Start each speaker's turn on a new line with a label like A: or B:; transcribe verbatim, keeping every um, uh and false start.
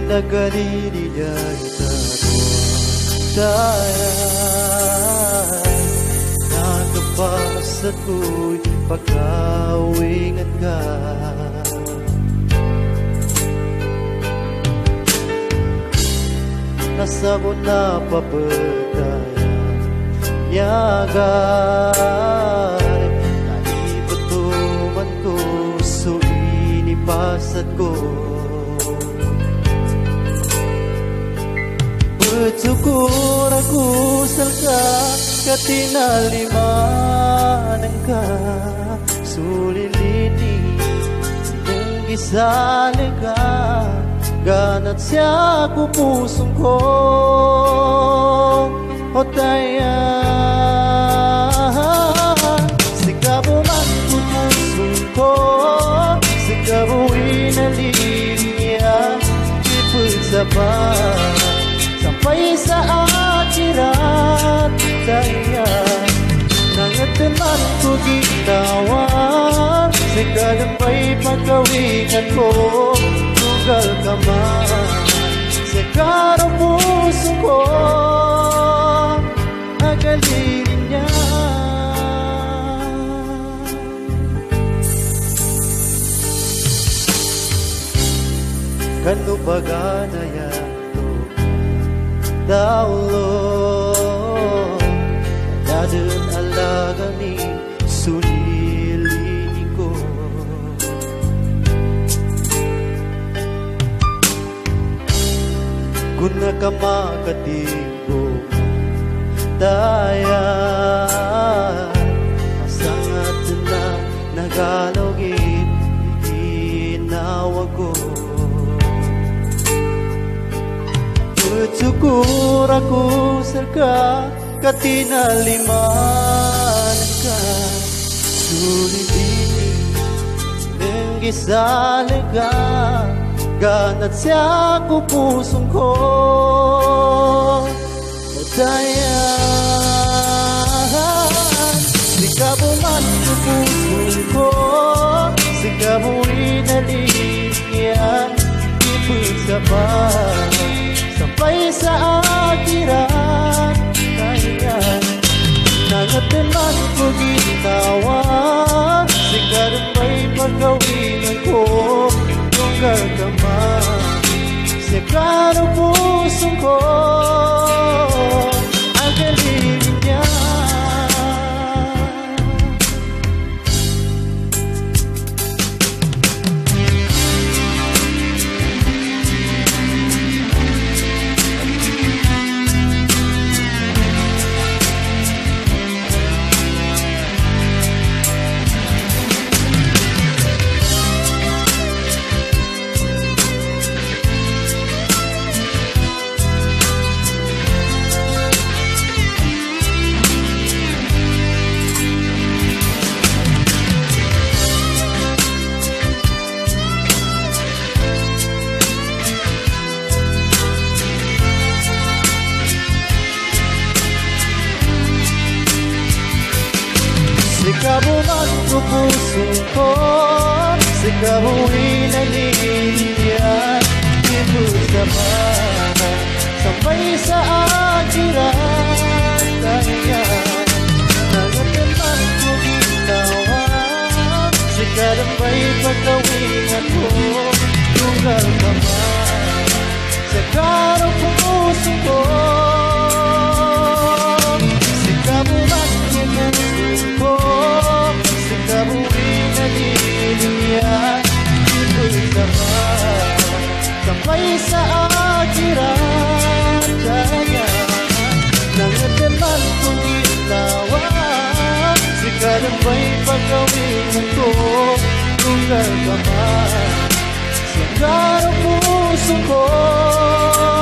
A: Nagaliliyay tatwa dayan nakapasat ko'y pagkawingan ka. Nasabot na papadayan yagan naibatuman ko so inipasat ko. Bersyukur aku salka katinalimanan ka sulilini ng gisaliga ganat siya ku pusong ko o tayan sikabu man ku pusong ko sikabu inalinya ipagsaban sampai sa akhirat tayan nangateman ko gitawan sekadambay pagkawingan ko tugal ka man sekarang puso ko agalin niya kanu paganaya Daulong Nadun alaga ni sulili ko Kung nakamakatingko Dayan Masangat na nagalogin Ginawa ko Bersyukur aku serka katinalimanan ka sulit ini nenggisalaga ganat siya ku pusong ko dayan sikabu man ku pusong ko sikabu inalinya ipagsaban sampai sa akhirat tayan nangateman ko gitawan sekadambay pagkawingan ko tunggal ka man sekarang pusong ko agalin niya sikabu man ku pusong ko sikabu inalinya ipagsaban sampai sa akhirat tayan nangateman ko gitawan sekadambay pagkawingan ko tunggal ka man sekarang pusong ko sikabu man ku pusong ko sikabu inalinya ipagsaban sampai sa akhirat tayan nangateman ko gitawan sekadambay pagkawingan ko tunggal ka man sekarang puso ko